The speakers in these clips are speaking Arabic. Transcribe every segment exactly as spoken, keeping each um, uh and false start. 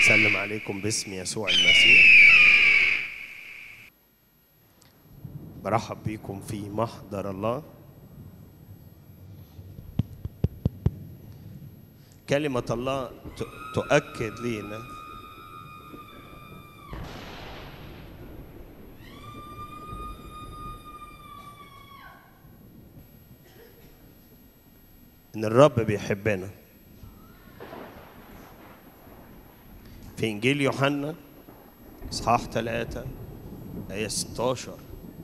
سلم عليكم باسم يسوع المسيح. برحب بيكم في محضر الله. كلمة الله تؤكد لنا إن الرب بيحبنا. في إنجيل يوحنا إصحاح ثلاثة آية ستة عشر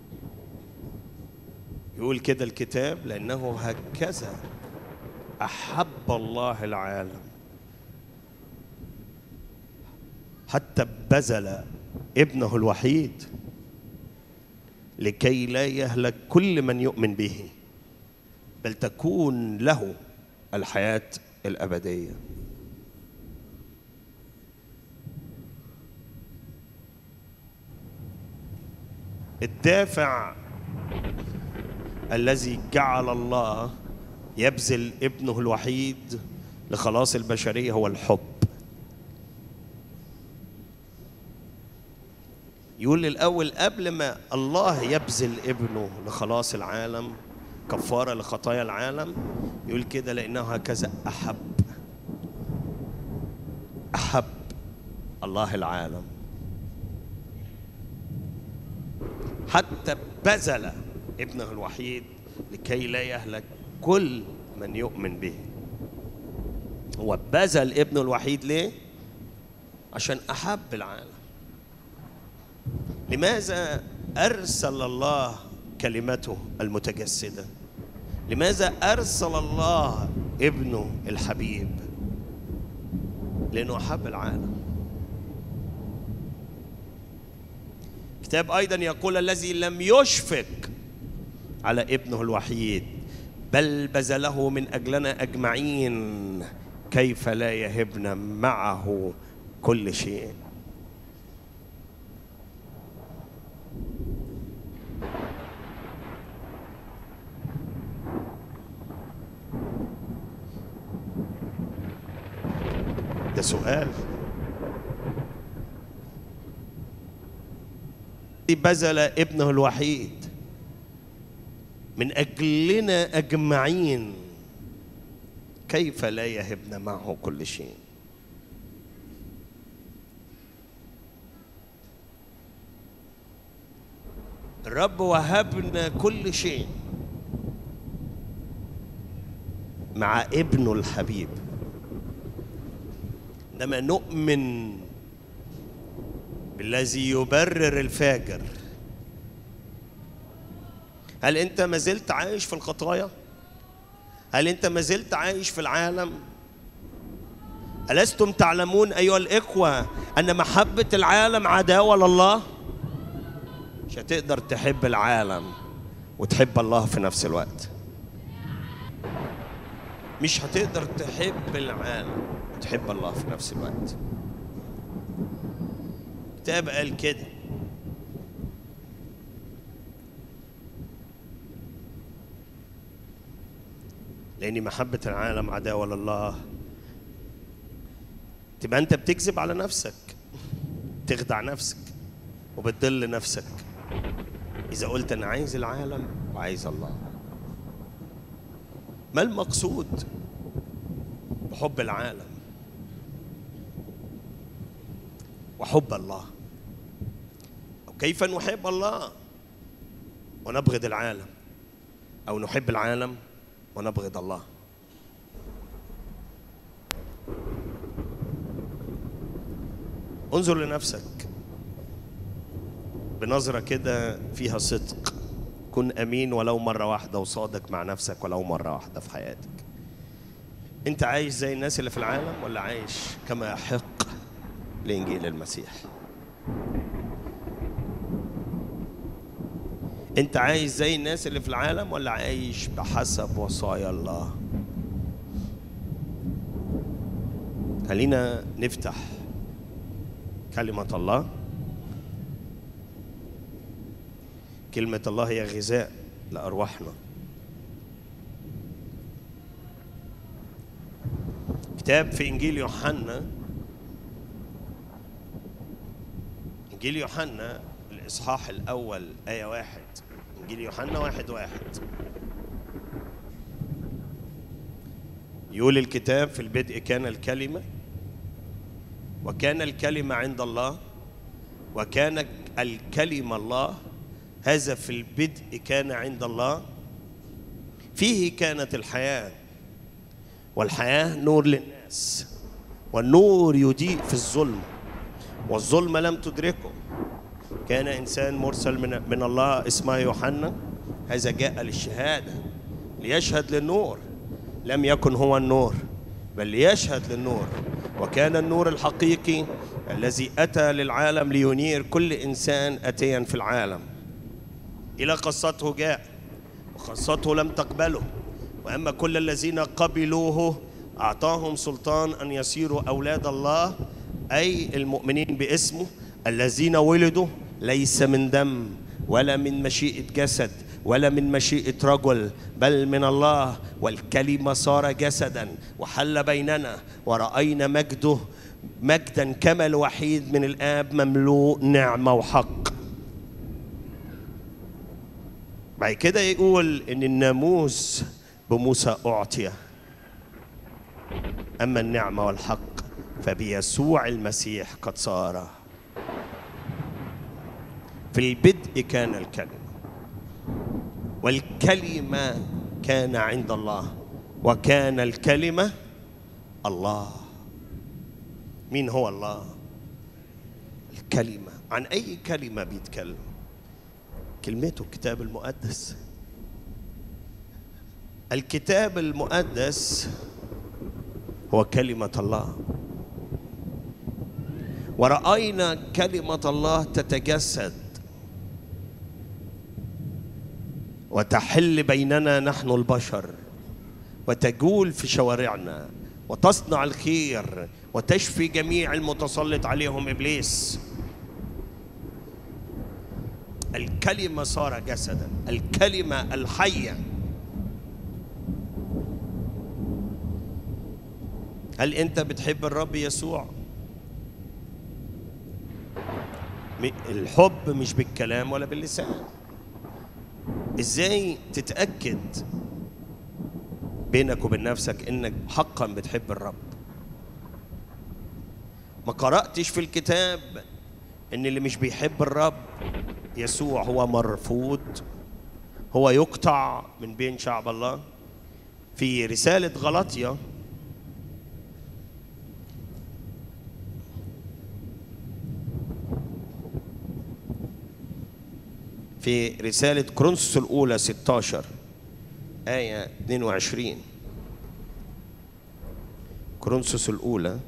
يقول كده الكتاب: لأنه هكذا أحب الله العالم حتى بذل ابنه الوحيد لكي لا يهلك كل من يؤمن به بل تكون له الحياة الأبدية. الدافع الذي جعل الله يبذل ابنه الوحيد لخلاص البشرية هو الحب. يقول الأول قبل ما الله يبذل ابنه لخلاص العالم كفارة لخطايا العالم، يقول كده: لأنه هكذا أحب أحب الله العالم حتى بذل ابنه الوحيد لكي لا يهلك كل من يؤمن به. هو بذل ابنه الوحيد ليه؟ عشان أحب العالم. لماذا أرسل الله كلمته المتجسدة؟ لماذا أرسل الله ابنه الحبيب؟ لأنه أحب العالم. الكتاب أيضا يقول: الذي لم يشفق على ابنه الوحيد بل بذله من أجلنا أجمعين كيف لا يهبنا معه كل شيء. ده سؤال. بذل ابنه الوحيد من أجلنا أجمعين كيف لا يهبنا معه كل شيء. الرب وهبنا كل شيء مع ابنه الحبيب. عندما نؤمن بالذي يبرر الفاجر، هل أنت ما زلت عايش في الخطايا؟ هل أنت ما زلت عايش في العالم؟ ألستم تعلمون أيها الإخوة أن محبة العالم عداوة لله؟ مش هتقدر تحب العالم وتحب الله في نفس الوقت. مش هتقدر تحب العالم وتحب الله في نفس الوقت. الكتاب قال كده: لأن محبة العالم عداوة لله. تبقى أنت بتكذب على نفسك، تخدع نفسك وبتضل نفسك إذا قلت أنا عايز العالم وعايز الله. ما المقصود بحب العالم وحب الله؟ أو كيف نحب الله ونبغض العالم، أو نحب العالم ونبغض الله؟ انظر لنفسك بنظرة كده فيها صدق. كن أمين ولو مرة واحدة وصادق مع نفسك ولو مرة واحدة في حياتك. أنت عايش زي الناس اللي في العالم ولا عايش كما يحق لإنجيل المسيح؟ أنت عايش زي الناس اللي في العالم ولا عايش بحسب وصايا الله؟ خلينا نفتح كلمة الله. كلمة الله هي غذاء لأرواحنا. كتاب في إنجيل يوحنا إنجيل يوحنا الإصحاح الأول آية واحد. إنجيل يوحنا واحد واحد يقول الكتاب: في البدء كان الكلمة، وكان الكلمة عند الله، وكان الكلمة الله. هذا في البدء كان عند الله، فيه كانت الحياة، والحياة نور للناس، والنور يضيء في الظلم، والظلم لم تدركه. كان إنسان مرسل من, من الله اسمه يوحنا، هذا جاء للشهادة ليشهد للنور، لم يكن هو النور بل ليشهد للنور. وكان النور الحقيقي الذي أتى للعالم لينير كل إنسان أتيا في العالم. إلى قصته جاء، وقصته لم تقبله، وأما كل الذين قبلوه أعطاهم سلطان أن يصيروا أولاد الله، أي المؤمنين باسمه، الذين ولدوا ليس من دم ولا من مشيئة جسد ولا من مشيئة رجل، بل من الله. والكلمة صار جسدا وحل بيننا، ورأينا مجده، مجدا كما الوحيد من الآب، مملوء نعمة وحق. بعد كده يقول إن الناموس بموسى أعطي، أما النعمة والحق فبيسوع المسيح قد صار. في البدء كان الكلمة، والكلمة كان عند الله، وكان الكلمة الله. مين هو الله؟ الكلمة. عن أي كلمة بيتكلم؟ كلمته الكتاب المقدس. الكتاب المقدس هو كلمة الله، ورأينا كلمة الله تتجسد وتحل بيننا نحن البشر، وتجول في شوارعنا، وتصنع الخير، وتشفي جميع المتسلط عليهم إبليس. الكلمة صار جسدا، الكلمة الحية. هل أنت بتحب الرب يسوع؟ الحب مش بالكلام ولا باللسان. إزاي تتأكد بينك وبين نفسك إنك حقا بتحب الرب؟ ما قرأتش في الكتاب إن اللي مش بيحب الرب يسوع هو مرفوض، هو يقطع من بين شعب الله؟ في رسالة غلاطيا في رسالة كورنثوس الأولى ستة عشر آية اثنين وعشرين. كورنثوس الأولى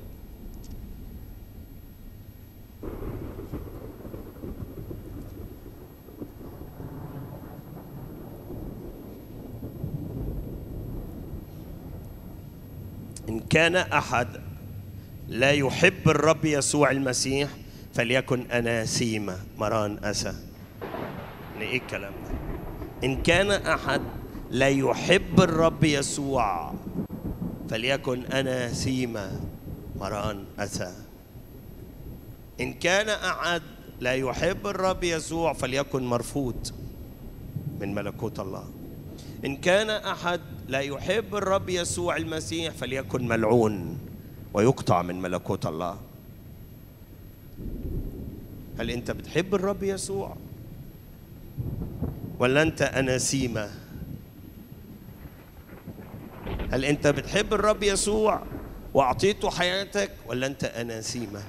إن كان أحد لا يحب الرب يسوع المسيح فليكن أناسيم مران أسى. ايه الكلام ده؟ إن كان أحد لا يحب الرب يسوع فليكن أناسيم مران أسى. إن كان أحد لا يحب الرب يسوع فليكن مرفوض من ملكوت الله. إن كان أحد لا يحب الرب يسوع المسيح فليكن ملعون ويقطع من ملكوت الله. هل أنت بتحب الرب يسوع ولا أنت أناسيمة؟ هل أنت بتحب الرب يسوع وأعطيته حياتك ولا أنت أناسيمة؟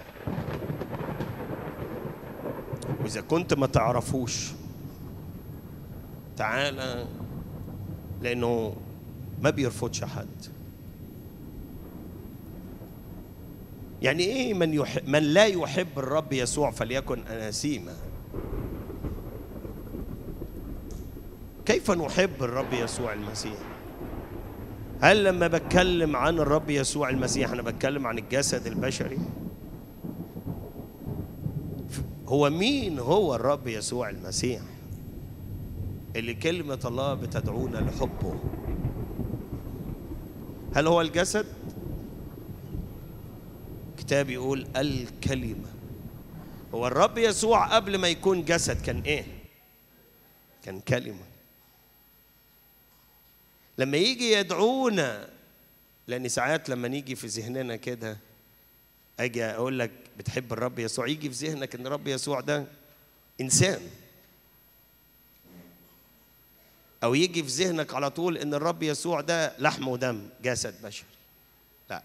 وإذا كنت ما تعرفوش تعالى، لأنه ما بيرفضش حد. يعني إيه من, يحب من لا يحب الرب يسوع فليكن أناسيمة؟ كيف نحب الرب يسوع المسيح؟ هل لما بتكلم عن الرب يسوع المسيح أنا بتكلم عن الجسد البشري؟ هو مين هو الرب يسوع المسيح اللي كلمة الله بتدعونا لحبه؟ هل هو الجسد؟ الكتاب يقول الكلمة هو الرب يسوع قبل ما يكون جسد كان ايه؟ كان كلمة. لما يجي يدعونا، لأن ساعات لما نيجي في ذهننا كده أجي أقول لك بتحب الرب يسوع، يجي في ذهنك إن الرب يسوع ده إنسان، أو يجي في ذهنك على طول إن الرب يسوع ده لحم ودم، جسد بشري. لا،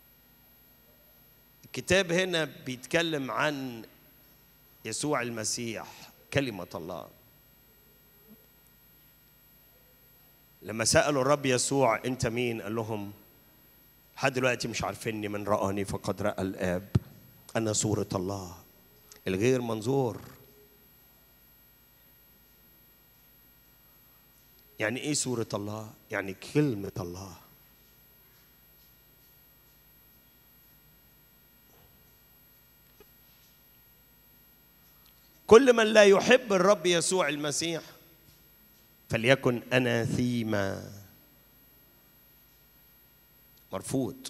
الكتاب هنا بيتكلم عن يسوع المسيح كلمة الله. لما سألوا الرب يسوع أنت مين؟ قال لهم لحد دلوقتي مش عارفيني، من رآني فقد رأى الآب، أنا صورة الله الغير منظور. يعني إيه صورة الله؟ يعني كلمة الله. كل من لا يحب الرب يسوع المسيح فليكن أناثيما، مرفوض.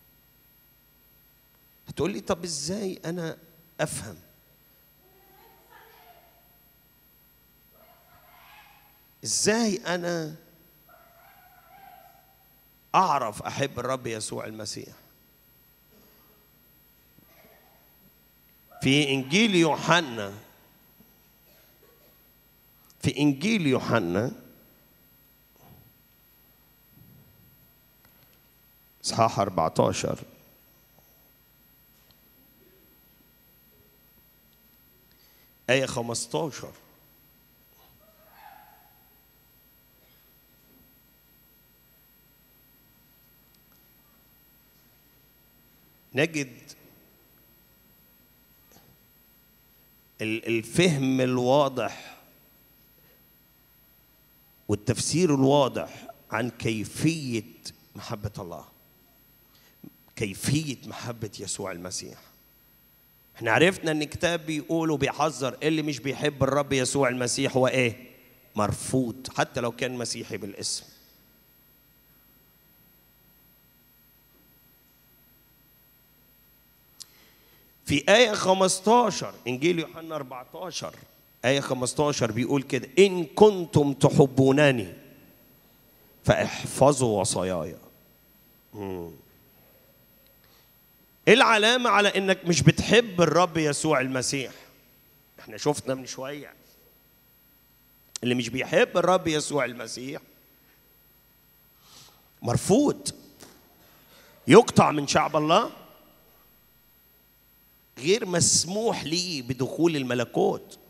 هتقول لي طب ازاي انا افهم؟ ازاي انا اعرف احب الرب يسوع المسيح؟ في انجيل يوحنا، في انجيل يوحنا اصحاح أربعة عشر آية خمسة عشر، نجد الفهم الواضح والتفسير الواضح عن كيفية محبة الله، كيفية محبة يسوع المسيح. احنا عرفنا ان الكتاب بيقول وبيحذر اللي مش بيحب الرب يسوع المسيح هو ايه؟ مرفوض، حتى لو كان مسيحي بالاسم. في آية خمسة عشر انجيل يوحنا أربعة عشر آية خمسة عشر بيقول كده: إن كنتم تحبونني فاحفظوا وصاياي. ايه العلامة على انك مش بتحب الرب يسوع المسيح؟ احنا شفنا من شوية اللي مش بيحب الرب يسوع المسيح مرفوض، يقطع من شعب الله، غير مسموح ليه بدخول الملكوت.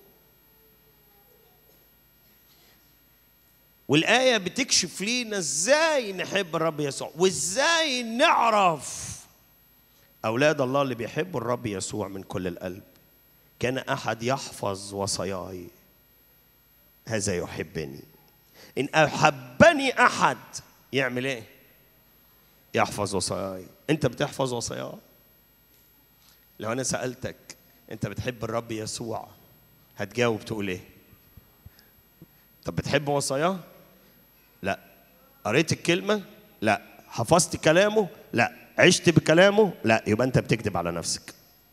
والآية بتكشف لينا ازاي نحب الرب يسوع، وازاي نعرف أولاد الله اللي بيحبوا الرب يسوع من كل القلب. كان أحد يحفظ وصاياي هذا يحبني. إن أحبني أحد يعمل إيه؟ يحفظ وصاياي. أنت بتحفظ وصاياه؟ لو أنا سألتك أنت بتحب الرب يسوع هتجاوب تقول إيه؟ طب بتحب وصاياه؟ لا. قريت الكلمة؟ لا. حفظت كلامه؟ لا. عشت بكلامه؟ لا. يبقى أنت بتكذب على نفسك.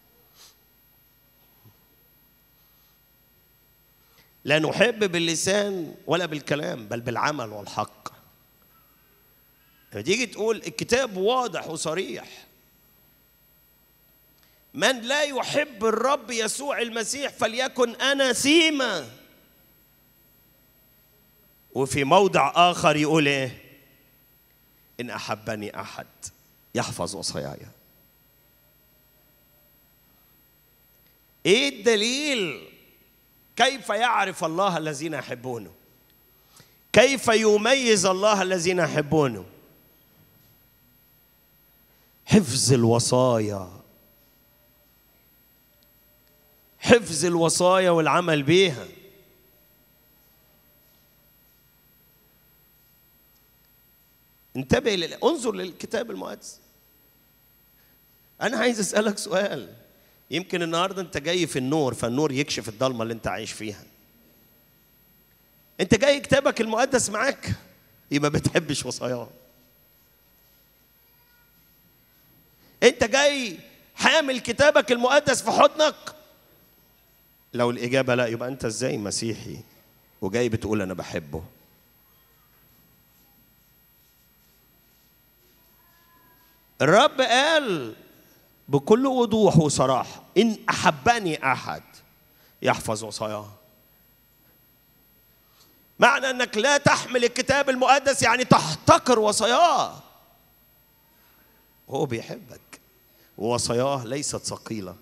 لا نحب باللسان ولا بالكلام بل بالعمل والحق. تيجي تقول الكتاب واضح وصريح: من لا يحب الرب يسوع المسيح فليكن أناثيما. وفي موضع آخر يقول إيه؟ إن أحبني أحد يحفظ وصاياي. إيه الدليل؟ كيف يعرف الله الذين يحبونه؟ كيف يميز الله الذين يحبونه؟ حفظ الوصايا، حفظ الوصايا والعمل بيها. انتبه، انظر للكتاب المقدس. أنا عايز أسألك سؤال. يمكن النهارده أنت جاي في النور، فالنور يكشف الضلمة اللي أنت عايش فيها. أنت جاي كتابك المقدس معاك، يبقى ما بتحبش وصاياه. أنت جاي حامل كتابك المقدس في حضنك، لو الإجابة لا، يبقى أنت إزاي مسيحي وجاي بتقول أنا بحبه؟ الرب قال بكل وضوح وصراحة: إن أحبني أحد يحفظ وصاياه. معنى أنك لا تحمل الكتاب المقدس يعني تحتقر وصاياه. هو بيحبك ووصاياه ليست ثقيلة.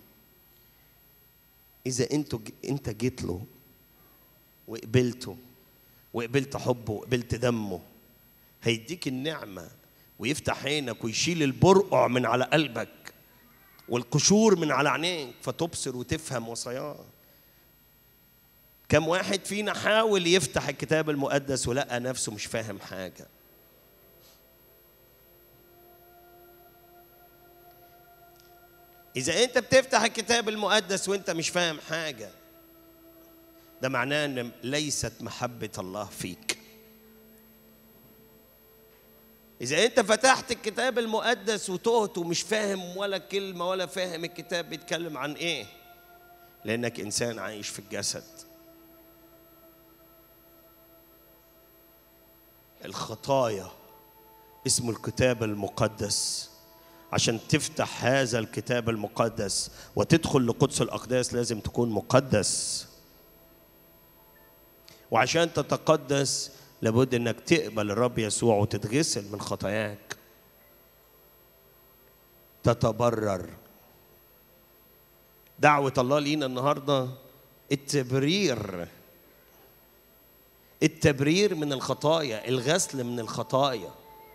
إذا أنت أنت جيت له وقبلته وقبلت حبه وقبلت دمه، هيديك النعمة ويفتح عينك ويشيل البرقع من على قلبك والقشور من على عينيك فتبصر وتفهم وصاياه. كم واحد فينا حاول يفتح الكتاب المقدس ولقى نفسه مش فاهم حاجة؟ إذا أنت بتفتح الكتاب المقدس وأنت مش فاهم حاجة، ده معناه أن ليست محبة الله فيك. إذا أنت فتحت الكتاب المقدس وتهت ومش فاهم ولا كلمة ولا فاهم الكتاب بيتكلم عن إيه، لأنك إنسان عايش في الجسد. الخطايا اسمه الكتاب المقدس. عشان تفتح هذا الكتاب المقدس وتدخل لقدس الأقداس لازم تكون مقدس، وعشان تتقدس لابد انك تقبل الرب يسوع وتتغسل من خطاياك، تتبرر. دعوة الله لينا النهاردة التبرير، التبرير من الخطايا، الغسل من الخطايا.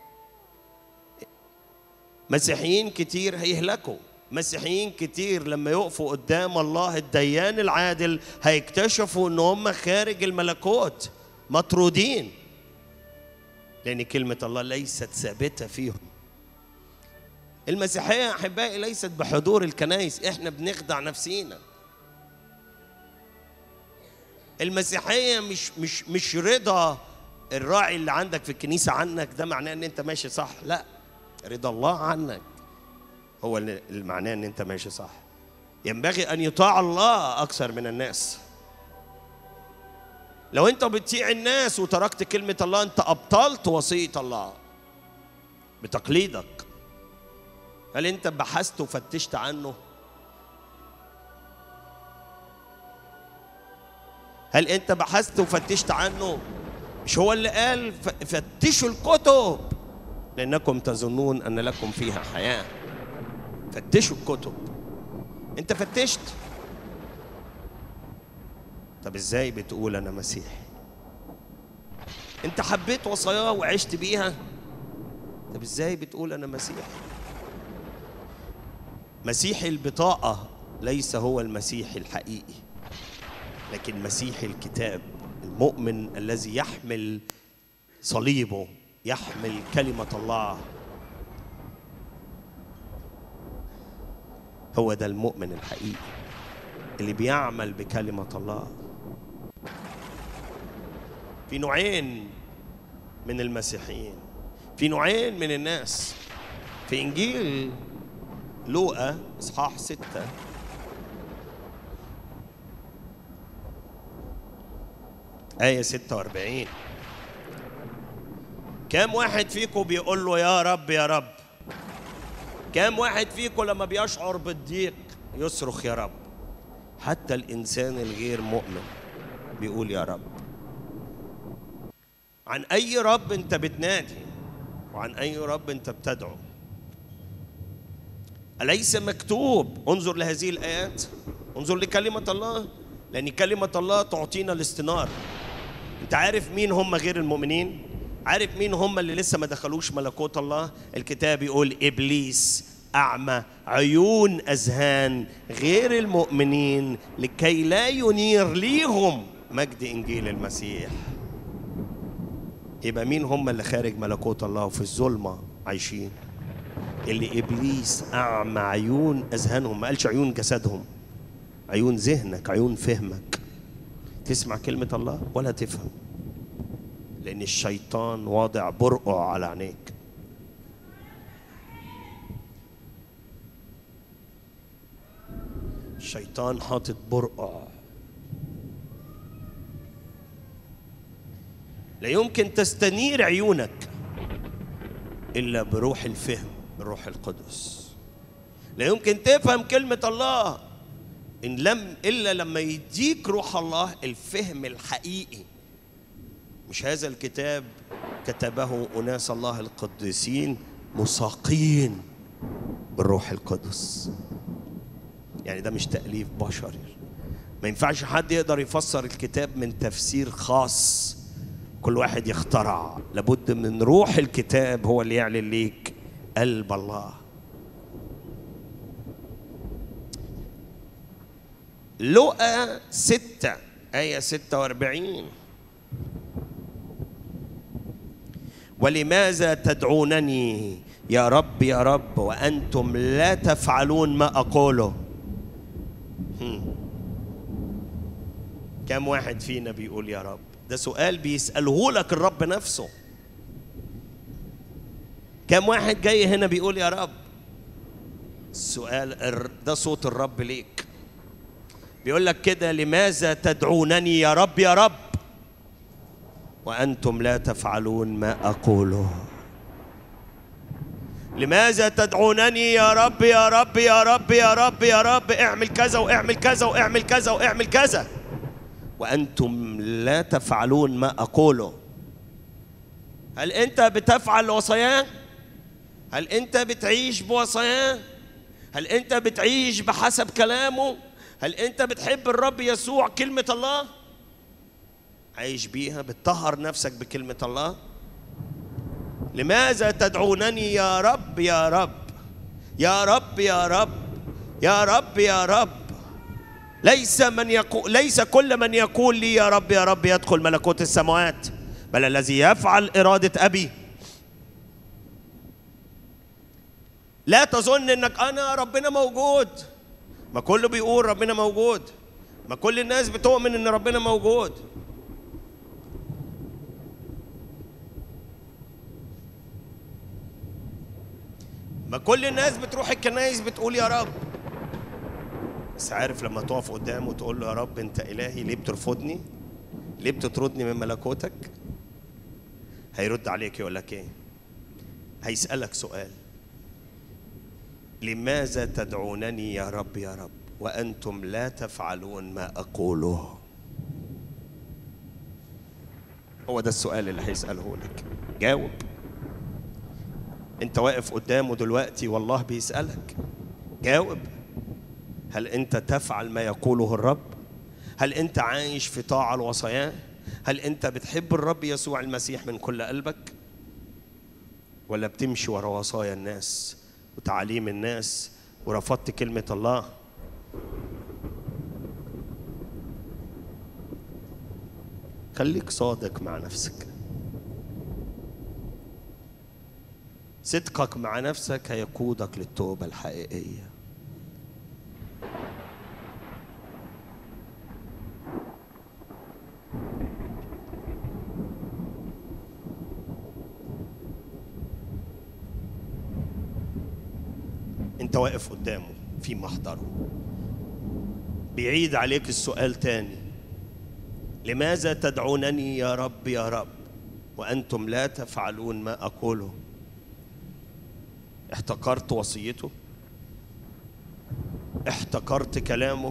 مسيحيين كتير هيهلكوا، مسيحيين كتير لما يقفوا قدام الله الديان العادل هيكتشفوا ان هم خارج الملكوت، مطرودين، لأن كلمة الله ليست ثابتة فيهم. المسيحية أحبائي ليست بحضور الكنائس، إحنا بنخدع نفسينا. المسيحية مش مش مش رضا الراعي اللي عندك في الكنيسة عنك، ده معناه إن أنت ماشي صح. لا، رضا الله عنك هو اللي معناه إن أنت ماشي صح. ينبغي أن يطاع الله أكثر من الناس. لو أنت بتطيع الناس وتركت كلمة الله، أنت أبطلت وصية الله بتقليدك. هل أنت بحثت وفتشت عنه؟ هل أنت بحثت وفتشت عنه؟ مش هو اللي قال فتشوا الكتب لأنكم تظنون أن لكم فيها حياة؟ فتشوا الكتب. أنت فتشت؟ طب إزاي بتقول أنا مسيحي؟ أنت حبيت وصاياه وعشت بيها؟ طب إزاي بتقول أنا مسيحي؟ مسيحي البطاقة ليس هو المسيحي الحقيقي، لكن مسيحي الكتاب، المؤمن الذي يحمل صليبه، يحمل كلمة الله. هو ده المؤمن الحقيقي اللي بيعمل بكلمة الله. في نوعين من المسيحيين، في نوعين من الناس. في إنجيل لوقا إصحاح ستة آية ستة وأربعين، كم واحد فيكم بيقول له يا رب يا رب؟ كم واحد فيكم لما بيشعر بالضيق يصرخ يا رب؟ حتى الإنسان الغير مؤمن بيقول يا رب. عن أي رب أنت بتنادي؟ وعن أي رب أنت بتدعو؟ أليس مكتوب؟ انظر لهذه الآيات، انظر لكلمة الله، لأن كلمة الله تعطينا الاستنارة. أنت عارف مين هم غير المؤمنين؟ عارف مين هم اللي لسه ما دخلوش ملكوت الله؟ الكتاب يقول إبليس أعمى عيون أذهان غير المؤمنين لكي لا ينير ليهم مجد إنجيل المسيح. يبقى مين هم اللي خارج ملكوت الله وفي الظلمة عايشين؟ اللي إبليس أعمى عيون أذهانهم، ما قالش عيون جسدهم، عيون ذهنك، عيون فهمك. تسمع كلمة الله ولا تفهم، لأن الشيطان واضع برقع على عينيك. الشيطان حاطط برقع لا يمكن تستنير عيونك إلا بروح الفهم، بالروح القدس. لا يمكن تفهم كلمة الله إن لم إلا لما يديك روح الله الفهم الحقيقي. مش هذا الكتاب كتبه أناس الله القديسين مساقين بالروح القدس. يعني ده مش تأليف بشري. ما ينفعش حد يقدر يفسر الكتاب من تفسير خاص كل واحد يخترع. لابد من روح الكتاب هو اللي يعلن ليك قلب الله. لقا ستة آية ستة وأربعين: ولماذا تدعونني يا رب يا رب وأنتم لا تفعلون ما أقوله؟ كم واحد فينا بيقول يا رب؟ ده سؤال بيسأله لك الرب نفسه. كم واحد جاي هنا بيقول يا رب؟ السؤال ده صوت الرب ليك، بيقول لك كده: لماذا تدعونني يا رب يا رب وأنتم لا تفعلون ما أقوله؟ لماذا تدعونني يا رب يا رب يا رب يا رب يا رب اعمل كذا واعمل كذا واعمل كذا واعمل كذا وأنتم لا تفعلون ما أقوله؟ هل أنت بتفعل وصاياه؟ هل أنت بتعيش بوصاياه؟ هل أنت بتعيش بحسب كلامه؟ هل أنت بتحب الرب يسوع كلمة الله؟ عايش بيها؟ بتطهر نفسك بكلمة الله؟ لماذا تدعونني يا رب يا رب يا رب يا رب يا رب يا رب؟ ليس من يقول ليس كل من يقول لي يا رب يا رب يدخل ملكوت السماوات، بل الذي يفعل إرادة أبي. لا تظن انك انا ربنا موجود. ما كله بيقول ربنا موجود، ما كل الناس بتؤمن ان ربنا موجود. ما كل الناس بتروح الكنايس بتقول يا رب. بس عارف لما تقف قدامه وتقول له يا رب انت الهي، ليه بترفضني؟ ليه بتطردني من ملكوتك؟ هيرد عليك يقول لك ايه؟ هيسألك سؤال: لماذا تدعونني يا رب يا رب وأنتم لا تفعلون ما أقوله؟ هو ده السؤال اللي هيسأله لك. جاوب. انت واقف قدامه دلوقتي والله بيسألك. جاوب. هل انت تفعل ما يقوله الرب؟ هل انت عايش في طاعة الوصاياه؟ هل انت بتحب الرب يسوع المسيح من كل قلبك؟ ولا بتمشي ورا وصايا الناس وتعاليم الناس ورفضت كلمة الله؟ خليك صادق مع نفسك. صدقك مع نفسك هيقودك للتوبة الحقيقية. انت واقف قدامه في محضره، بيعيد عليك السؤال تاني: لماذا تدعونني يا رب يا رب وأنتم لا تفعلون ما أقوله؟ احتقرت وصيته؟ احتقرت كلامه؟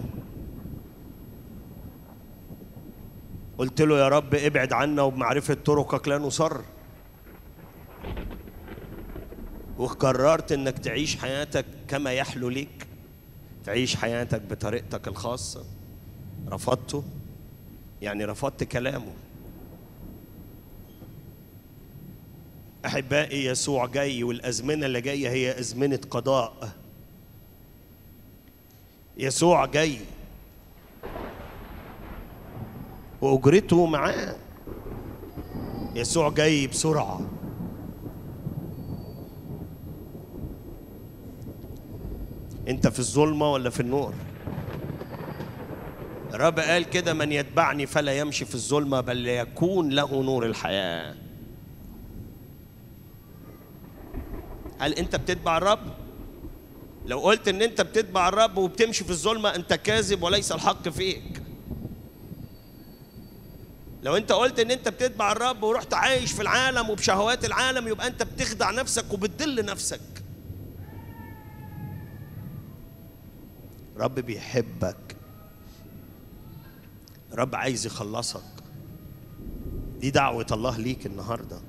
قلت له يا رب ابعد عنا وبمعرفة طرقك لا نصر؟ وقررت انك تعيش حياتك كما يحلو ليك، تعيش حياتك بطريقتك الخاصة؟ رفضته، يعني رفضت كلامه. أحبائي، يسوع جاي، والأزمنة اللي جاية هي أزمنة قضاء. يسوع جاي وأجرته معاه. يسوع جاي بسرعة. أنت في الظلمة ولا في النور؟ الرب قال كده: من يتبعني فلا يمشي في الظلمة بل يكون له نور الحياة. هل أنت بتتبع الرب؟ لو قلت إن أنت بتتبع الرب وبتمشي في الظلمة أنت كاذب وليس الحق فيك. لو انت قلت ان انت بتتبع الرب ورحت عايش في العالم وبشهوات العالم، يبقى انت بتخدع نفسك وبتضل نفسك. رب بيحبك، رب عايز يخلصك. دي دعوة الله ليك النهاردة.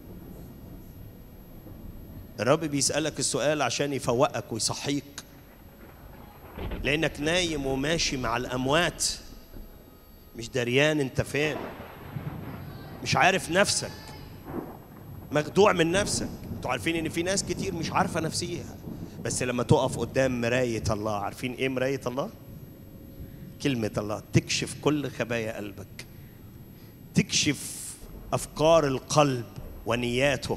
الرب بيسألك السؤال عشان يفوقك ويصحيك، لأنك نايم وماشي مع الأموات، مش دريان انت فين، مش عارف نفسك، مخدوع من نفسك. انتوا عارفين ان في ناس كتير مش عارفة نفسيها، بس لما تقف قدام مراية الله، عارفين ايه مراية الله؟ كلمة الله تكشف كل خبايا قلبك، تكشف أفكار القلب ونياته.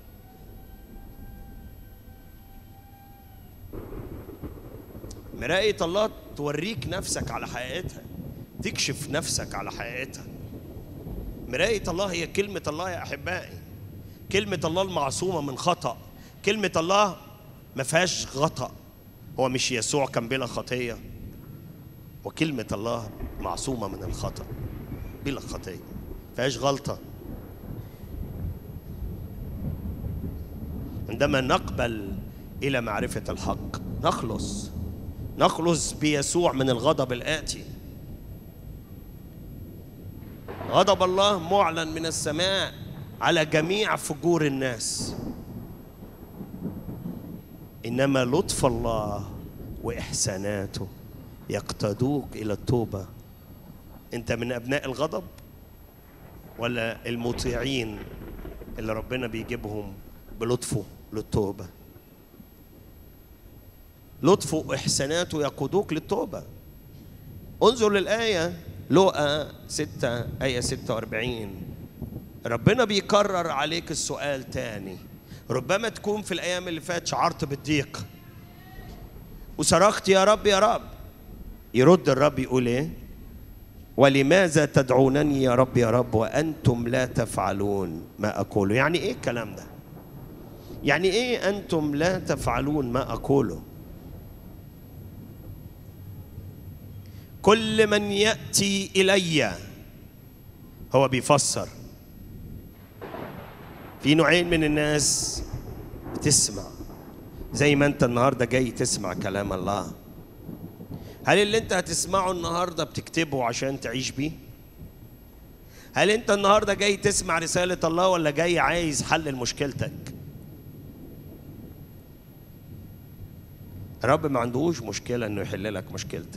مراية الله توريك نفسك على حقيقتها، تكشف نفسك على حقيقتها. مراية الله هي كلمة الله يا أحبائي، كلمة الله المعصومة من خطأ. كلمة الله ما فيهاش خطأ. هو مش يسوع كان بلا خطية؟ وكلمة الله معصومة من الخطأ، بلا خطية، ما فيهاش غلطة. عندما نقبل إلى معرفة الحق نخلص، نخلص بيسوع من الغضب الآتي. غضب الله معلن من السماء على جميع فجور الناس، إنما لطف الله وإحساناته يقتدوك إلى التوبة. أنت من أبناء الغضب ولا المطيعين اللي ربنا بيجيبهم بلطفه للتوبة؟ لطفه وإحساناته يقودوك للتوبة. انظر للآية لوقا ستة آية ستة وأربعين. ربنا بيكرر عليك السؤال تاني. ربما تكون في الأيام اللي فات شعرت بالضيق وصرخت يا رب يا رب. يرد الرب يقول ايه؟ ولماذا تدعونني يا رب يا رب وأنتم لا تفعلون ما أقوله؟ يعني ايه الكلام ده؟ يعني ايه أنتم لا تفعلون ما أقوله؟ كل من يأتي إلي، هو بيفسر. في نوعين من الناس بتسمع، زي ما انت النهاردة جاي تسمع كلام الله. هل اللي انت هتسمعه النهاردة بتكتبه عشان تعيش بيه؟ هل انت النهاردة جاي تسمع رسالة الله ولا جاي عايز حل لمشكلتك؟ الرب ما عندهوش مشكلة انه يحل لك مشكلتك،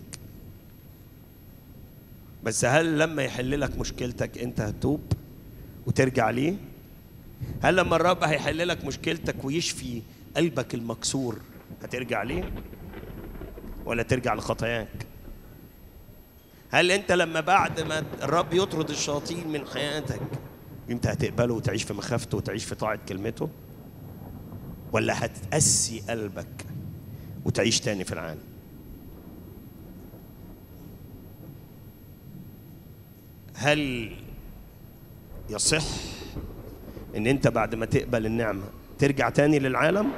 بس هل لما يحل لك مشكلتك انت هتتوب وترجع ليه؟ هل لما الرب هيحل لك مشكلتك ويشفي قلبك المكسور هترجع ليه؟ ولا ترجع لخطاياك؟ هل انت لما بعد ما الرب يطرد الشياطين من حياتك انت هتقبله وتعيش في مخافته وتعيش في طاعة كلمته؟ ولا هتقسي قلبك وتعيش تاني في العالم؟ هل يصح ان انت بعد ما تقبل النعمة ترجع تاني للعالم؟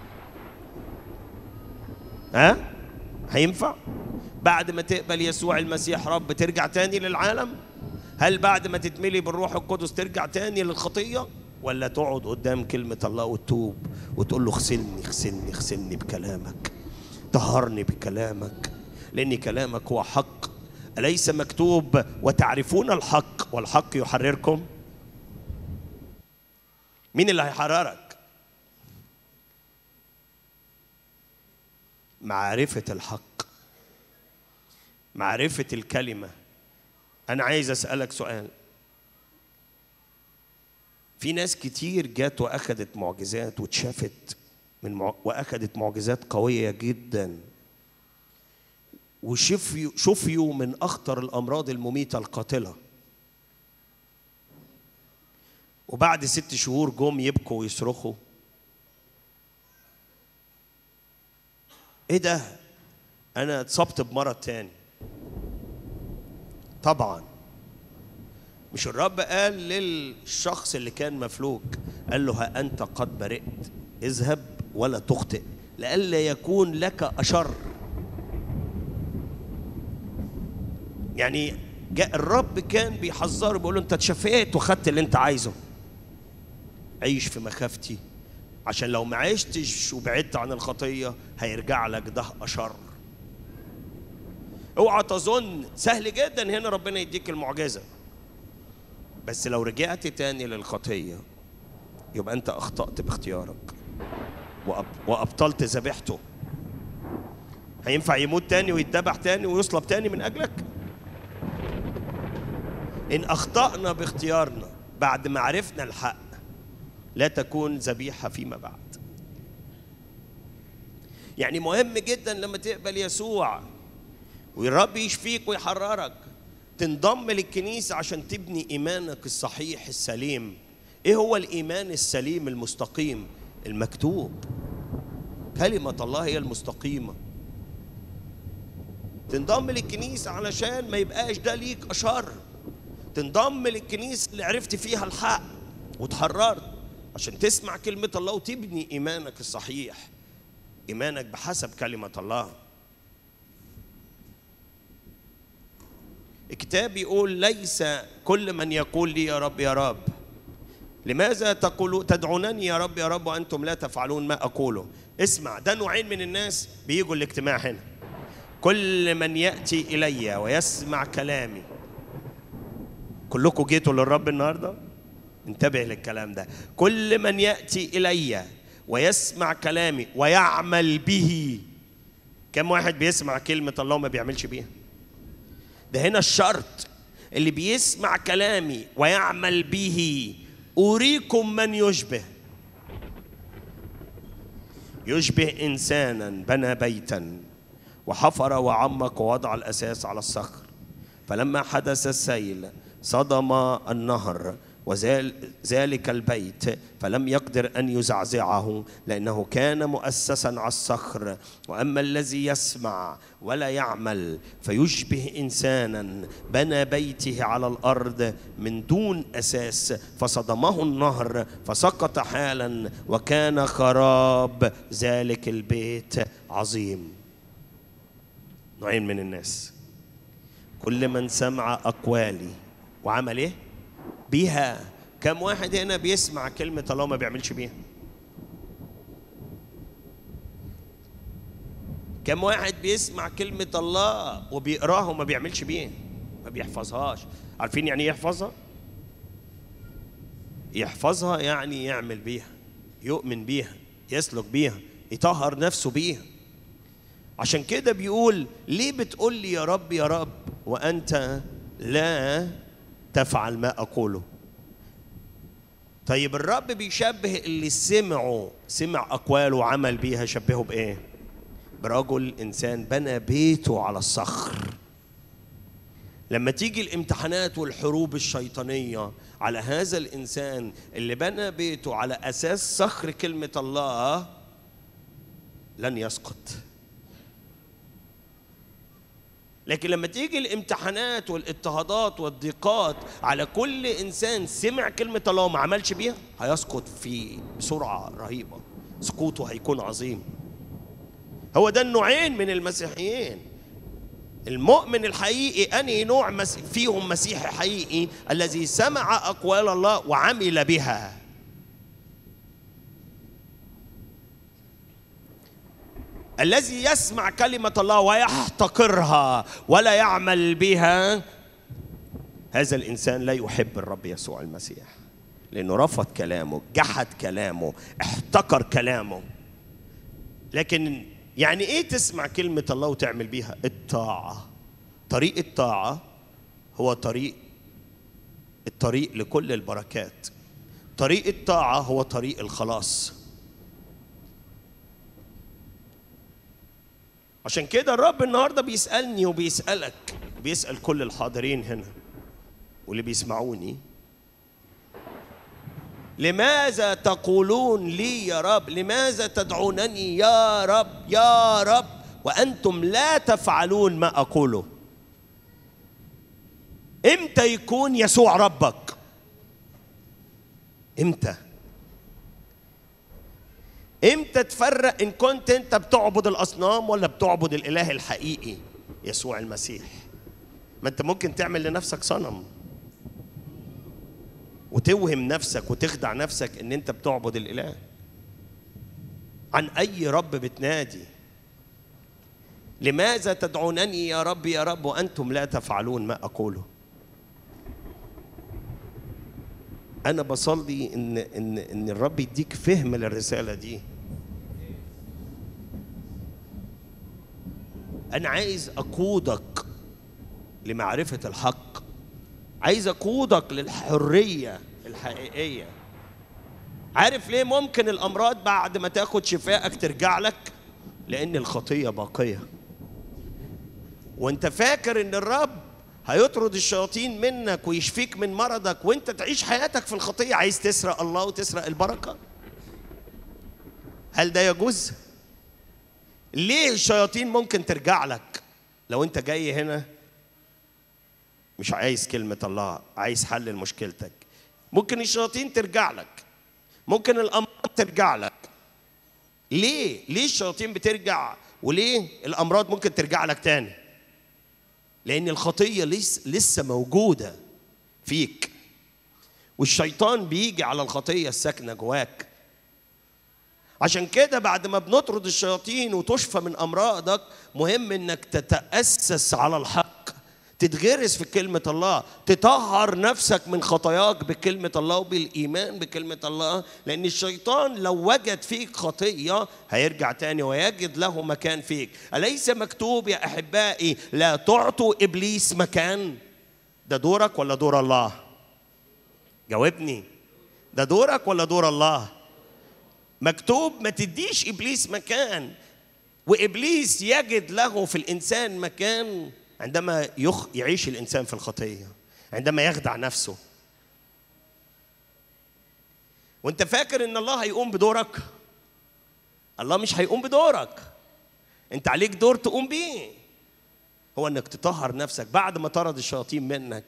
ها؟ هينفع؟ بعد ما تقبل يسوع المسيح رب ترجع تاني للعالم؟ هل بعد ما تتملي بالروح القدس ترجع تاني للخطية؟ ولا تقعد قدام كلمة الله وتتوب وتقول له اغسلني اغسلني اغسلني بكلامك، طهرني بكلامك، لأن كلامك هو حق. أليس مكتوب وتعرفون الحق والحق يحرركم؟ مين اللي هيحررك؟ معرفة الحق، معرفة الكلمة. أنا عايز أسألك سؤال. في ناس كتير جات وأخذت معجزات واتشافت من مع... وأخذت معجزات قوية جدا وشفيوا شفيوا من أخطر الأمراض المميتة القاتلة، وبعد ست شهور جم يبكوا ويصرخوا إيه ده؟ أنا اتصبت بمرض تاني. طبعا مش الرب قال للشخص اللي كان مفلوج، قال له ها أنت قد برئت، اذهب ولا تخطئ لئلا يكون لك أشر. يعني جاء الرب كان بيحذره بيقول له انت اتشفيت وخدت اللي انت عايزه، عيش في مخافتي، عشان لو ما عشتش وبعدت عن الخطيه هيرجع لك ده اشر. اوعى تظن سهل جدا هنا ربنا يديك المعجزه، بس لو رجعت تاني للخطيه يبقى انت اخطأت باختيارك وابطلت ذبيحته. هينفع يموت تاني ويتذبح تاني ويصلب تاني من اجلك؟ ان اخطأنا باختيارنا بعد ما عرفنا الحق لا تكون ذبيحه فيما بعد. يعني مهم جدا لما تقبل يسوع والرب يشفيك ويحررك تنضم للكنيسه عشان تبني ايمانك الصحيح السليم. ايه هو الايمان السليم المستقيم؟ المكتوب، كلمه الله هي المستقيمه. تنضم للكنيسه علشان ما يبقاش ده ليك اشر. تنضم للكنيسه اللي عرفت فيها الحق وتحررت عشان تسمع كلمه الله وتبني ايمانك الصحيح، ايمانك بحسب كلمه الله. الكتاب يقول ليس كل من يقول لي يا رب يا رب لماذا تقولوا تدعونني يا رب يا رب وأنتم لا تفعلون ما أقوله. اسمع، ده نوعين من الناس بيجوا الاجتماع هنا. كل من يأتي إلي ويسمع كلامي. كلكم جيتوا للرب النهاردة؟ انتبه للكلام ده. كل من يأتي إلي ويسمع كلامي ويعمل به. كم واحد بيسمع كلمة الله وما بيعملش بيها؟ ده هنا الشرط، اللي بيسمع كلامي ويعمل به أريكم من يشبه. يشبه إنسانا بنى بيتا وحفر وعمق ووضع الأساس على الصخر، فلما حدث السيل صدم النهر وذلك البيت فلم يقدر أن يزعزعه لأنه كان مؤسسا على الصخر. وأما الذي يسمع ولا يعمل فيشبه إنسانا بنى بيته على الأرض من دون أساس فصدمه النهر فسقط حالا وكان خراب ذلك البيت عظيم. نوعين من الناس. كل من سمع أقوالي وعمل إيه؟ بيها. كم واحد هنا بيسمع كلمة الله وما بيعملش بيها؟ كم واحد بيسمع كلمة الله وبيقراها وما بيعملش بيها؟ ما بيحفظهاش. عارفين يعني يحفظها؟ يحفظها يعني يعمل بيها، يؤمن بيها، يسلك بيها، يطهر نفسه بيها. عشان كده بيقول ليه بتقول لي يا رب يا رب وأنت لا تفعل ما أقوله؟ طيب الرب بيشبه اللي سمعوا سمع أقواله وعمل بيها، شبهه بإيه؟ برجل إنسان بنى بيته على الصخر. لما تيجي الامتحانات والحروب الشيطانية على هذا الإنسان اللي بنى بيته على أساس صخر كلمة الله لن يسقط. لكن لما تيجي الامتحانات والاضطهادات والضيقات على كل إنسان سمع كلمة الله وما عملش بيها هيسقط في بسرعة رهيبة، سقوطه هيكون عظيم. هو ده النوعين من المسيحيين. المؤمن الحقيقي أنهي نوع فيهم مسيحي حقيقي؟ الذي سمع أقوال الله وعمل بها. الذي يسمع كلمة الله ويحتقرها ولا يعمل بها، هذا الإنسان لا يحب الرب يسوع المسيح، لأنه رفض كلامه، جحد كلامه، احتقر كلامه. لكن يعني إيه تسمع كلمة الله وتعمل بيها؟ الطاعة. طريق الطاعة هو طريق الطريق لكل البركات. طريق الطاعة هو طريق الخلاص. عشان كده الرب النهاردة بيسألني وبيسألك وبيسأل كل الحاضرين هنا واللي بيسمعوني، لماذا تقولون لي يا رب؟ لماذا تدعونني يا رب يا رب وأنتم لا تفعلون ما أقوله؟ إمتى يكون يسوع ربك؟ إمتى؟ إمتى تفرق إن كنت أنت بتعبد الأصنام ولا بتعبد الإله الحقيقي يسوع المسيح؟ ما انت ممكن تعمل لنفسك صنم وتوهم نفسك وتخدع نفسك ان انت بتعبد الاله. عن اي رب بتنادي؟ لماذا تدعونني يا رب يا رب وانتم لا تفعلون ما اقوله؟ انا بصلي ان ان ان الرب يديك فهم للرساله دي. انا عايز اقودك لمعرفه الحق، عايز اقودك للحريه الحقيقيه. عارف ليه ممكن الامراض بعد ما تاخد شفائك ترجع لك؟ لان الخطيه باقيه. وانت فاكر ان الرب هيطرد الشياطين منك ويشفيك من مرضك وانت تعيش حياتك في الخطيه، عايز تسرق الله وتسرق البركه؟ هل ده يجوز؟ ليه الشياطين ممكن ترجع لك لو انت جاي هنا مش عايز كلمه الله، عايز حل لمشكلتك؟ ممكن الشياطين ترجع لك، ممكن الامراض ترجع لك. ليه؟ ليه الشياطين بترجع وليه الامراض ممكن ترجع لك تاني؟ لان الخطيه لسه موجوده فيك، والشيطان بيجي على الخطيه الساكنه جواك. عشان كده بعد ما بنطرد الشياطين وتشفى من امراضك، مهم انك تتاسس على الحق، تتغرس في كلمة الله، تطهر نفسك من خطاياك بكلمة الله وبالإيمان بكلمة الله. لأن الشيطان لو وجد فيك خطية هيرجع تاني ويجد له مكان فيك. أليس مكتوب يا أحبائي لا تعطوا إبليس مكان؟ ده دورك ولا دور الله؟ جاوبني، ده دورك ولا دور الله؟ مكتوب ما تديش إبليس مكان، وإبليس يجد له في الإنسان مكان عندما يخ... يعيش الإنسان في الخطية، عندما يخدع نفسه. وانت فاكر ان الله هيقوم بدورك؟ الله مش هيقوم بدورك، انت عليك دور تقوم بيه، هو انك تطهر نفسك بعد ما طرد الشياطين منك.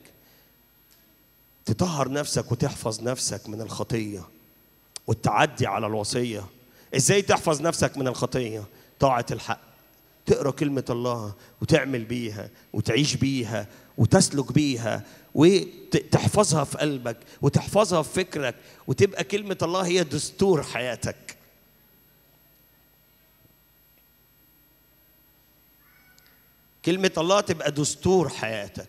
تطهر نفسك وتحفظ نفسك من الخطية والتعدي على الوصية. ازاي تحفظ نفسك من الخطية؟ طاعة الحق، تقرأ كلمة الله وتعمل بيها وتعيش بيها وتسلك بيها وتحفظها في قلبك وتحفظها في فكرك، وتبقى كلمة الله هي دستور حياتك. كلمة الله تبقى دستور حياتك.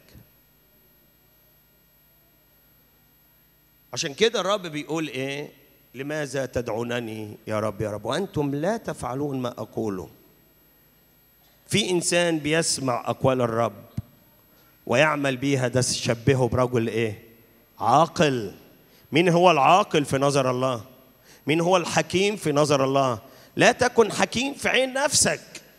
عشان كده الرب بيقول ايه؟ لماذا تدعونني يا رب يا رب وأنتم لا تفعلون ما أقوله؟ في إنسان بيسمع أقوال الرب ويعمل بيها، ده شبهه برجل إيه؟ عاقل. مين هو العاقل في نظر الله؟ مين هو الحكيم في نظر الله؟ لا تكن حكيم في عين نفسك.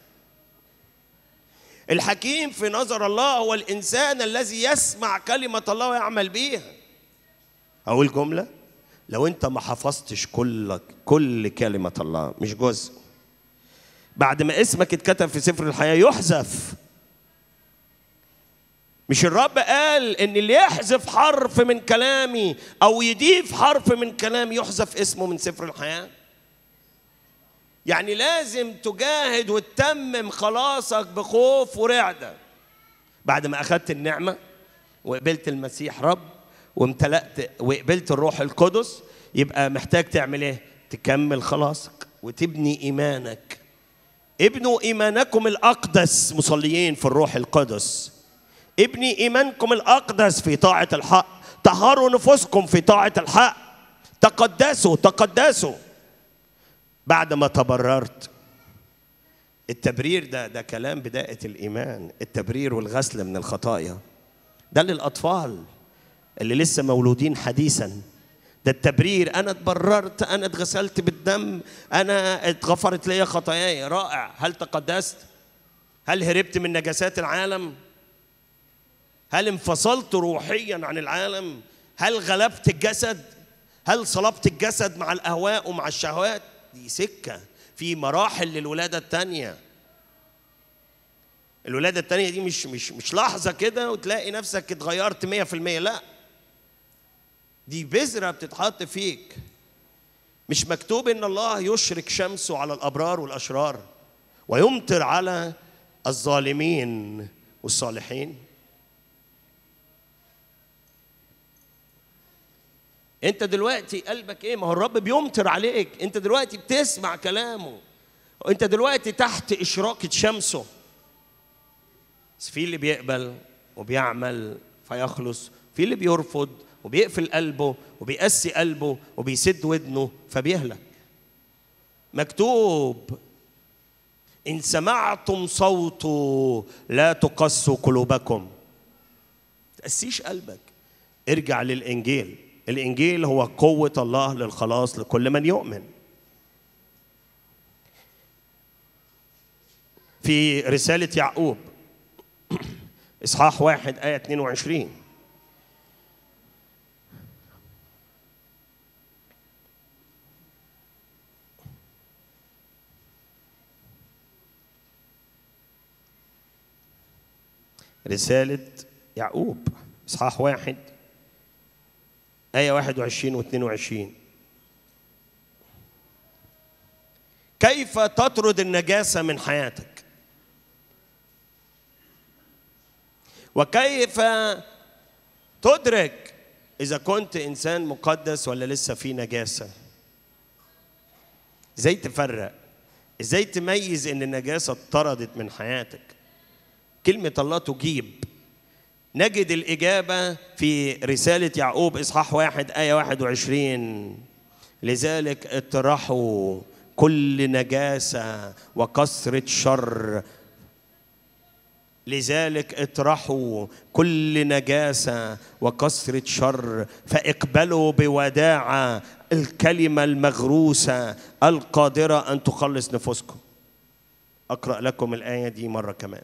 الحكيم في نظر الله هو الإنسان الذي يسمع كلمة الله ويعمل بيها. أقول جملة، لو أنت ما حفظتش كل كل كلمة الله، مش جزء، بعد ما اسمك اتكتب في سفر الحياة يحذف. مش الرب قال ان اللي يحذف حرف من كلامي او يضيف حرف من كلامي يحذف اسمه من سفر الحياة؟ يعني لازم تجاهد وتتمم خلاصك بخوف ورعدة. بعد ما اخذت النعمة وقبلت المسيح رب وامتلأت وقبلت الروح القدس، يبقى محتاج تعمل ايه؟ تكمل خلاصك وتبني ايمانك. ابنوا إيمانكم الأقدس، مصليين في الروح القدس. ابني إيمانكم الأقدس في طاعة الحق، طهروا نفوسكم في طاعة الحق، تقدسوا تقدسوا. بعد ما تبررت، التبرير ده ده كلام بداية الإيمان، التبرير والغسل من الخطايا ده للأطفال اللي لسه مولودين حديثاً. ده التبرير، أنا اتبررت، أنا اتغسلت بالدم، أنا اتغفرت لي خطاياي. رائع. هل تقدست؟ هل هربت من نجاسات العالم؟ هل انفصلت روحيا عن العالم؟ هل غلبت الجسد؟ هل صلبت الجسد مع الأهواء ومع الشهوات؟ دي سكة في مراحل للولادة التانية. الولادة التانية دي مش مش مش لحظة كده وتلاقي نفسك اتغيرت مية في المية، لا، دي بذرة بتتحط فيك. مش مكتوب إن الله يشرك شمسه على الأبرار والأشرار ويمطر على الظالمين والصالحين؟ انت دلوقتي قلبك ايه؟ ما هو الرب بيمطر عليك، انت دلوقتي بتسمع كلامه، انت دلوقتي تحت اشراقة شمسه. بس في اللي بيقبل وبيعمل فيخلص، في اللي بيرفض وبيقفل قلبه وبيقسي قلبه وبيسد ودنه فبيهلك. مكتوب إن سمعتم صوته لا تقسوا قلوبكم. تقسيش قلبك، ارجع للإنجيل. الإنجيل هو قوة الله للخلاص لكل من يؤمن. في رسالة يعقوب إصحاح واحد آية اثنين وعشرين، رسالة يعقوب إصحاح واحد آية واحد وعشرين واثنين وعشرين. كيف تطرد النجاسة من حياتك؟ وكيف تدرك إذا كنت إنسان مقدس ولا لسه في نجاسة؟ إزاي تفرق؟ إزاي تميز إن النجاسة اتطردت من حياتك؟ كلمة الله تجيب. نجد الإجابة في رسالة يعقوب إصحاح واحد آية واحد وعشرين. لذلك اطرحوا كل نجاسة وكثرة شر. لذلك اطرحوا كل نجاسة وكثرة شر فاقبلوا بوداعة الكلمة المغروسة القادرة أن تخلص نفوسكم. أقرأ لكم الآية دي مرة كمان.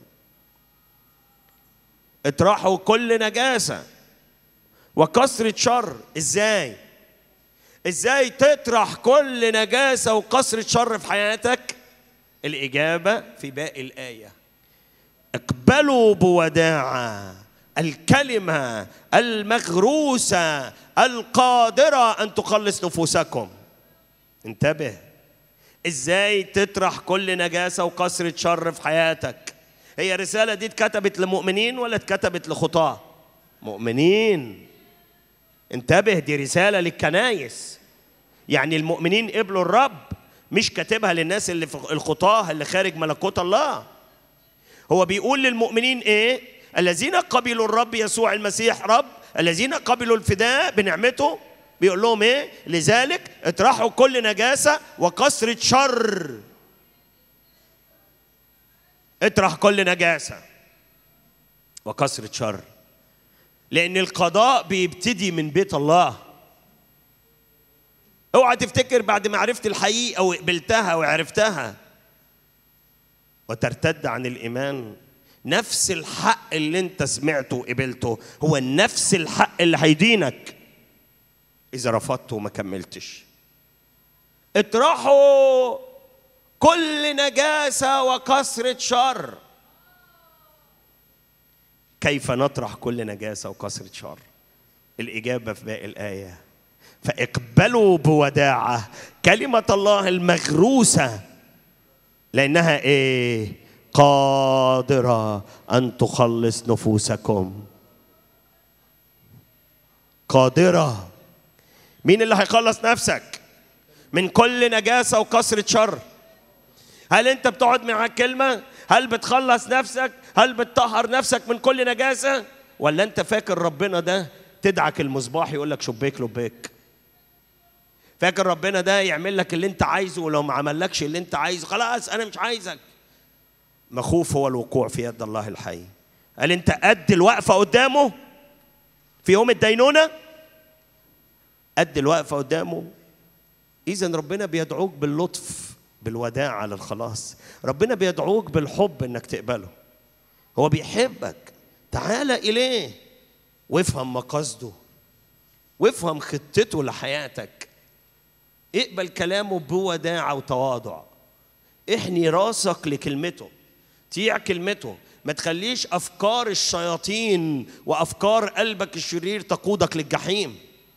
اطرحوا كل نجاسة وكثرة شر. إزاي؟ إزاي تطرح كل نجاسة وكثرة شر في حياتك؟ الإجابة في باقي الآية. اقبلوا بوداعة الكلمة المغروسة القادرة أن تخلص نفوسكم. انتبه، إزاي تطرح كل نجاسة وكثرة شر في حياتك؟ هي الرسالة دي اتكتبت لمؤمنين ولا اتكتبت لخطاة؟ مؤمنين. انتبه، دي رسالة للكنايس، يعني المؤمنين قبلوا الرب، مش كاتبها للناس اللي في الخطاة اللي خارج ملكوت الله. هو بيقول للمؤمنين ايه؟ الذين قبلوا الرب يسوع المسيح رب، الذين قبلوا الفداء بنعمته. بيقول لهم ايه؟ لذلك اطرحوا كل نجاسة وكثرة شر. اطرح كل نجاسة وكثرة شر، لأن القضاء بيبتدي من بيت الله. اوعى تفتكر بعد ما عرفت الحقيقة وقبلتها وعرفتها وترتد عن الإيمان. نفس الحق اللي انت سمعته وقبلته هو نفس الحق اللي هيدينك إذا رفضته وما كملتش. اطرحوا كل نجاسة وكثرة شر. كيف نطرح كل نجاسة وكثرة شر؟ الإجابة في باقي الآية. فاقبلوا بوداعة كلمة الله المغروسة لأنها إيه؟ قادرة أن تخلص نفوسكم. قادرة. مين اللي هيخلص نفسك من كل نجاسة وكثرة شر؟ هل أنت بتقعد مع الكلمة؟ هل بتخلص نفسك؟ هل بتطهر نفسك من كل نجاسة؟ ولا أنت فاكر ربنا ده تدعك المصباح يقول لك شبيك لبيك؟ فاكر ربنا ده يعمل لك اللي أنت عايزه، ولو ما عملكش اللي أنت عايزه خلاص أنا مش عايزك. مخوف هو الوقوع في يد الله الحي. هل أنت قد الوقفة قدامه في يوم الدينونة؟ قد الوقفة قدامه؟ إذن ربنا بيدعوك باللطف بالوداعة للخلاص. ربنا بيدعوك بالحب إنك تقبله. هو بيحبك. تعال إليه وافهم مقاصده وافهم خطته لحياتك. اقبل كلامه بوداعة وتواضع. احني راسك لكلمته، تيع كلمته. ما تخليش أفكار الشياطين وأفكار قلبك الشرير تقودك للجحيم.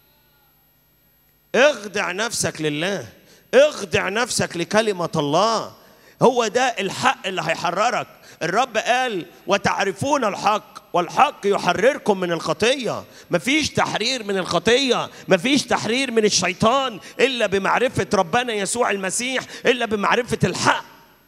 اخضع نفسك لله، اخضع نفسك لكلمة الله. هو ده الحق اللي هيحررك. الرب قال وتعرفون الحق والحق يحرركم من الخطية. مفيش تحرير من الخطية، مفيش تحرير من الشيطان إلا بمعرفة ربنا يسوع المسيح، إلا بمعرفة الحق.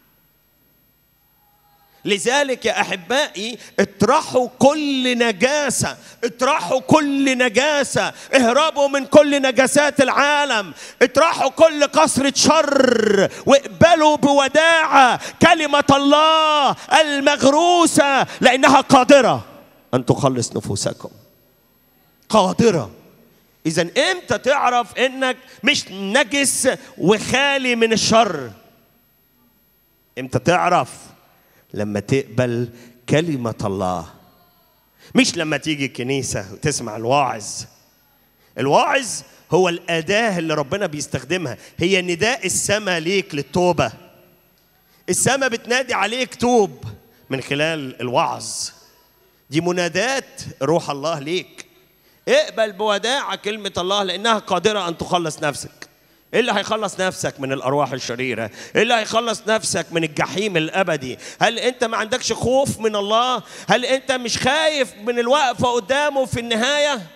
لذلك يا أحبائي اطرحوا كل نجاسة، اطرحوا كل نجاسة، اهربوا من كل نجاسات العالم، اطرحوا كل قصرة شر، واقبلوا بوداعة كلمة الله المغروسة لأنها قادرة أن تخلص نفوسكم. قادرة. إذن إمتى تعرف إنك مش نجس وخالي من الشر؟ إمتى تعرف؟ لما تقبل كلمة الله، مش لما تيجي الكنيسة وتسمع الواعظ. الواعظ هو الأداة اللي ربنا بيستخدمها، هي نداء السماء ليك للتوبة. السماء بتنادي عليك توب من خلال الوعظ. دي منادات روح الله ليك. اقبل بوداعة كلمة الله لأنها قادرة أن تخلص نفسك. إيه اللي هيخلص نفسك من الأرواح الشريرة؟ إيه اللي هيخلص نفسك من الجحيم الأبدي؟ هل أنت ما عندكش خوف من الله؟ هل أنت مش خايف من الوقفة قدامه في النهاية؟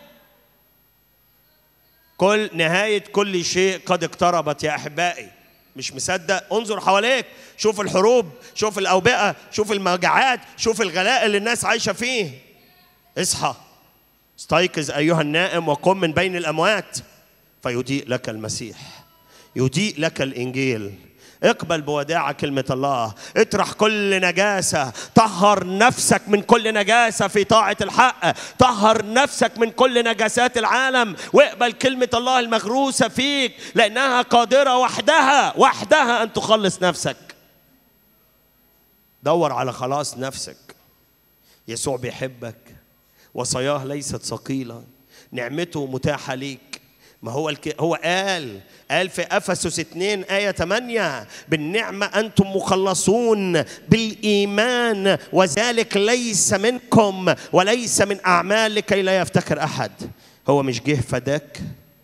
كل نهاية كل شيء قد اقتربت يا أحبائي. مش مصدق؟ انظر حواليك، شوف الحروب، شوف الأوبئة، شوف المجاعات، شوف الغلاء اللي الناس عايشة فيه. اصحى، استيقظ أيها النائم وقم من بين الأموات فيضيء لك المسيح، يضيء لك الإنجيل. اقبل بوداعة كلمة الله. اطرح كل نجاسة، طهر نفسك من كل نجاسة في طاعة الحق، طهر نفسك من كل نجاسات العالم، واقبل كلمة الله المغروسة فيك لأنها قادرة وحدها وحدها أن تخلص نفسك. دور على خلاص نفسك. يسوع بيحبك، وصاياه ليست ثقيلة، نعمته متاحة ليك. ما هو الك... هو قال قال في أفسس اثنين آية ثمانية بالنعمة أنتم مخلصون بالإيمان وذلك ليس منكم وليس من أعمال لكي لا يفتخر أحد. هو مش جه فداك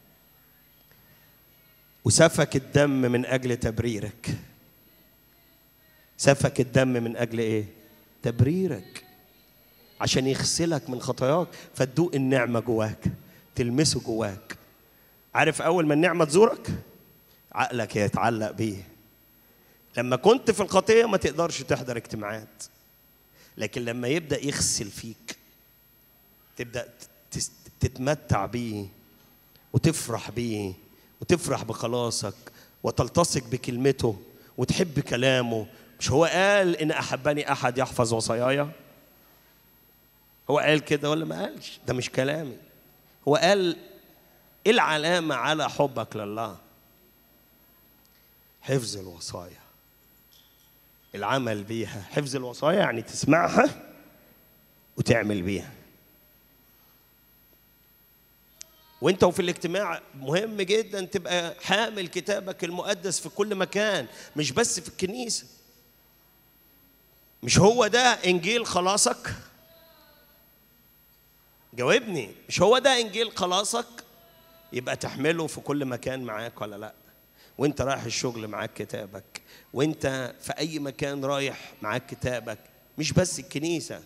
وسفك الدم من أجل تبريرك؟ سفك الدم من أجل إيه؟ تبريرك، عشان يغسلك من خطاياك فتدوق النعمة جواك، تلمسه جواك. عارف أول ما النعمة تزورك عقلك يتعلق بيه. لما كنت في الخطية ما تقدرش تحضر اجتماعات، لكن لما يبدأ يغسل فيك تبدأ تتمتع بيه وتفرح بيه وتفرح بخلاصك وتلتصق بكلمته وتحب كلامه. مش هو قال إن أحبني أحد يحفظ وصاياي؟ هو قال كده ولا ما قالش؟ ده مش كلامي. هو قال إيه العلامة على حبك لله؟ حفظ الوصايا، العمل بيها. حفظ الوصايا يعني تسمعها وتعمل بيها. وانت وفي الاجتماع مهم جدا تبقى حامل كتابك المقدس في كل مكان، مش بس في الكنيسة. مش هو ده إنجيل خلاصك؟ جاوبني، مش هو ده إنجيل خلاصك؟ يبقى تحمله في كل مكان معاك ولا لا؟ وانت رايح الشغل معاك كتابك، وانت في اي مكان رايح معاك كتابك، مش بس الكنيسة.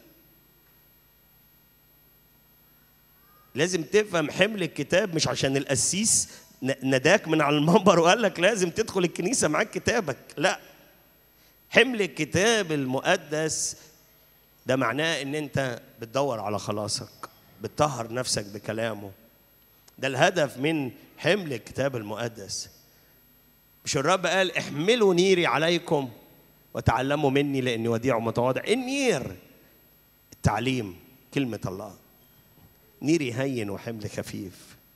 لازم تفهم حمل الكتاب مش عشان القسيس نداك من على المنبر وقال لك لازم تدخل الكنيسة معاك كتابك، لا. حمل الكتاب المقدس ده معناه ان انت بتدور على خلاصك، بتطهر نفسك بكلامه. ده الهدف من حمل الكتاب المقدس. مش الرب قال احملوا نيري عليكم وتعلموا مني لاني وديع ومتواضع؟ النير التعليم، كلمة الله. نيري هين وحمل خفيف،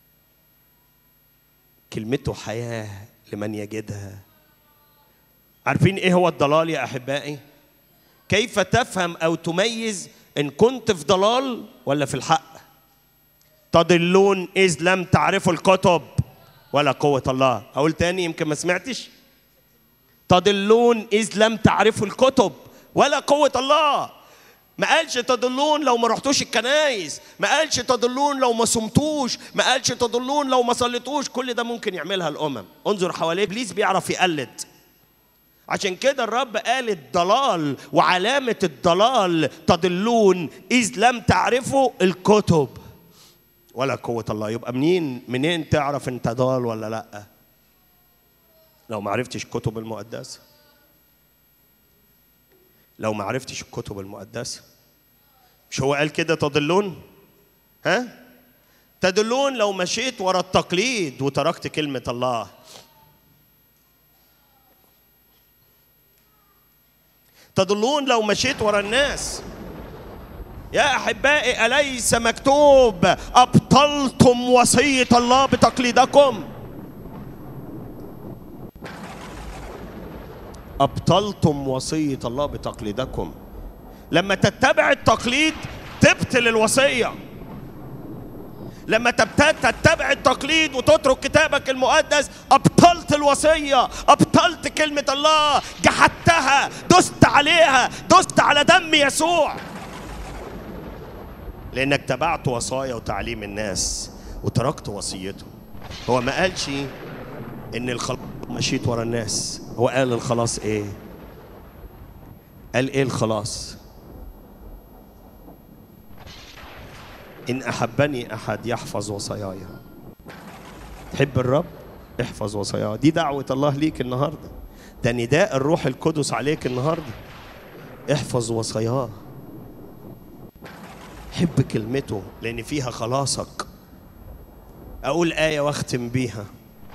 كلمته حياة لمن يجدها. عارفين ايه هو الضلال يا احبائي؟ كيف تفهم او تميز ان كنت في ضلال ولا في الحق؟ تضلون إذ لم تعرفوا الكتب ولا قوة الله. أقول تاني يمكن ما سمعتش. تضلون إذ لم تعرفوا الكتب ولا قوة الله. ما قالش تضلون لو ما رحتوش الكنايس، ما قالش تضلون لو ما صمتوش، ما قالش تضلون لو ما صليتوش. كل ده ممكن يعملها الأمم. انظر حواليه، إبليس بيعرف يقلد. عشان كده الرب قال الضلال وعلامة الضلال تضلون إذ لم تعرفوا الكتب ولا قوة الله. يبقى منين منين تعرف انت ضال ولا لا؟ لو ما عرفتش الكتب المقدسة، لو ما عرفتش الكتب المقدسة. مش هو قال كده تضلون؟ ها؟ تضلون لو مشيت ورا التقليد وتركت كلمة الله. تضلون لو مشيت ورا الناس. يا أحبائي، أليس مكتوب أبطلتم وصية الله بتقليدكم؟ أبطلتم وصية الله بتقليدكم. لما تتبع التقليد تبطل الوصية. لما تتبع التقليد وتترك كتابك المقدس أبطلت الوصية، أبطلت كلمة الله، جحدتها، دست عليها، دست على دم يسوع، لأنك تبعت وصايا وتعليم الناس وتركت وصيته. هو ما قالش إن الخلاص مشيت ورا الناس، هو قال الخلاص إيه؟ قال إيه الخلاص؟ إن أحبني أحد يحفظ وصاياي. تحب الرب؟ احفظ وصاياه. دي دعوة الله ليك النهاردة، ده نداء الروح القدس عليك النهاردة. احفظ وصاياه، حب كلمته لأن فيها خلاصك. أقول آية واختم بيها،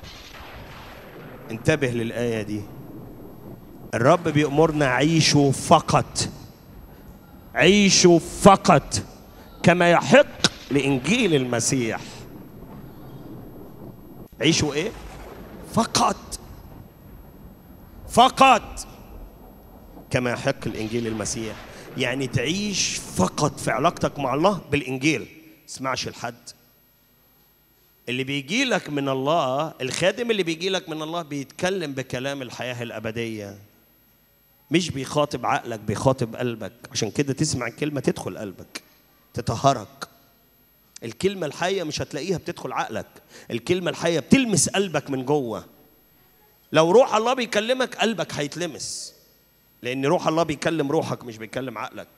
انتبه للآية دي. الرب بيأمرنا عيشوا فقط، عيشوا فقط كما يحق لإنجيل المسيح. عيشوا إيه؟ فقط، فقط كما يحق لإنجيل المسيح. يعني تعيش فقط في علاقتك مع الله بالإنجيل. اسمعش لحد. اللي بيجي لك من الله، الخادم اللي بيجي لك من الله بيتكلم بكلام الحياة الأبدية، مش بيخاطب عقلك، بيخاطب قلبك. عشان كده تسمع الكلمة تدخل قلبك، تطهرك. الكلمة الحية مش هتلاقيها بتدخل عقلك، الكلمة الحية بتلمس قلبك من جوه. لو روح الله بيكلمك قلبك هيتلمس، لأن روح الله بيكلم روحك مش بيكلم عقلك.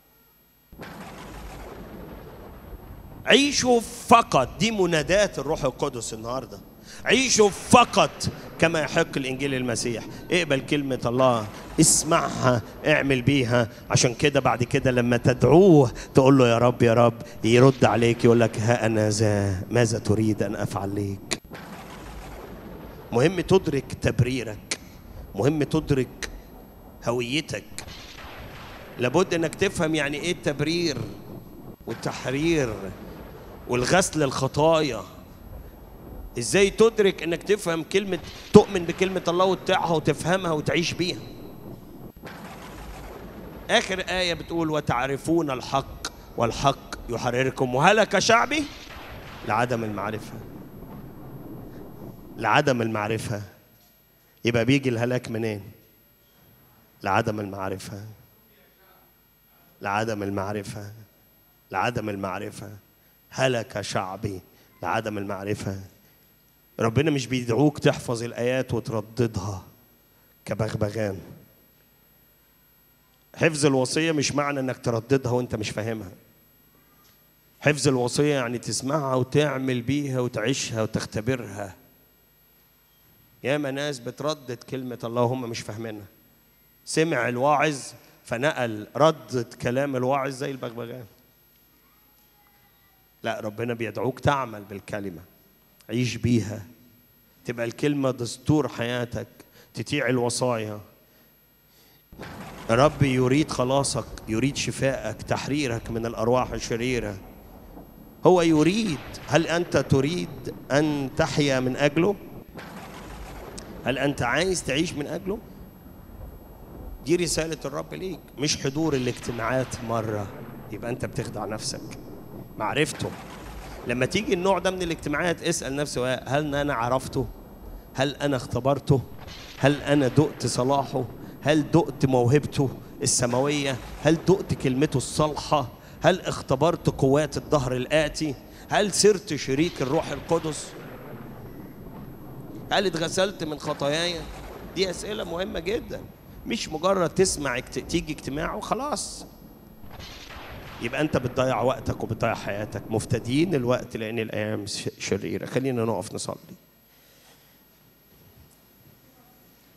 عيشوا فقط، دي منادات الروح القدس النهارده. عيشوا فقط كما يحق الإنجيل المسيح. اقبل كلمة الله، اسمعها، اعمل بيها. عشان كده بعد كده لما تدعوه تقول له يا رب يا رب، يرد عليك يقول لك ها أنا ذا، ماذا تريد أن أفعل ليك؟ مهم تدرك تبريرك، مهم تدرك هويتك. لابد انك تفهم يعني ايه التبرير والتحرير والغسل الخطايا. ازاي تدرك انك تفهم كلمة، تؤمن بكلمة الله وتطيعها وتفهمها وتعيش بيها. اخر آية بتقول وتعرفون الحق والحق يحرركم. وهلك شعبي لعدم المعرفة، لعدم المعرفة. يبقى بيجي الهلاك منين؟ لعدم المعرفة، لعدم المعرفة، لعدم المعرفة. هلك شعبي لعدم المعرفة. ربنا مش بيدعوك تحفظ الآيات وترددها كبغبغان. حفظ الوصية مش معنى انك ترددها وانت مش فاهمها. حفظ الوصية يعني تسمعها وتعمل بيها وتعيشها وتختبرها. ياما ناس بتردد كلمة الله وهم مش فاهمينها. سمع الواعظ فنقل ردد كلام الواعظ زي البغبغان. لا، ربنا بيدعوك تعمل بالكلمة، عيش بيها، تبقى الكلمة دستور حياتك، تطيع الوصايا. رب يريد خلاصك، يريد شفائك، تحريرك من الأرواح الشريرة. هو يريد. هل أنت تريد أن تحيا من أجله؟ هل أنت عايز تعيش من أجله؟ دي رسالة الرب ليك، مش حضور الاجتماعات مرة يبقى أنت بتخدع نفسك. معرفته. لما تيجي النوع ده من الاجتماعات اسأل نفسه، هل أنا عرفته؟ هل أنا اختبرته؟ هل أنا دقت صلاحه؟ هل دقت موهبته السماوية؟ هل دقت كلمته الصالحة؟ هل اختبرت قوات الظهر الآتي؟ هل صرت شريك الروح القدس؟ هل اتغسلت من خطاياي؟ دي أسئلة مهمة جدا، مش مجرد تسمع تيجي اجتماع وخلاص. يبقى أنت بتضيع وقتك وبتضيع حياتك، مفتدين الوقت لأن الأيام شريرة. خلينا نقف نصلي.